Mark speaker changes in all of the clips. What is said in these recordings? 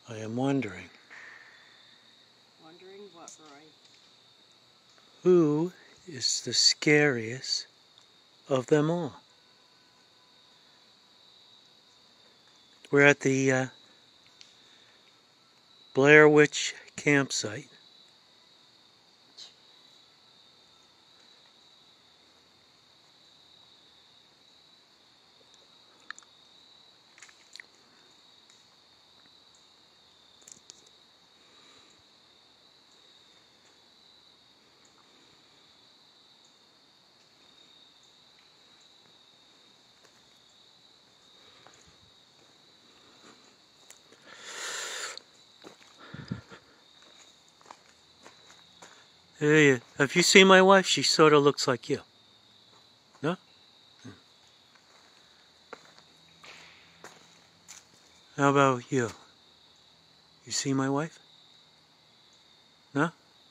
Speaker 1: I am wondering.
Speaker 2: Wondering what, Roy?
Speaker 1: Who is the scariest of them all? We're at the BlairWoodsCampsite. Hey, have you seen my wife? She sort of looks like you. No? How about you? You see my wife? No?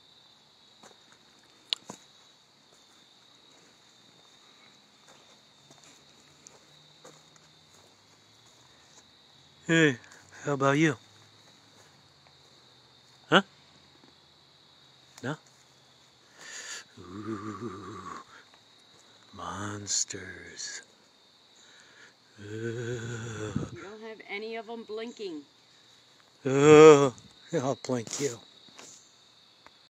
Speaker 1: Hey, how about you? Huh? No? Ooh, monsters.
Speaker 2: You don't have any of them blinking.
Speaker 1: Oh, I'll blink you.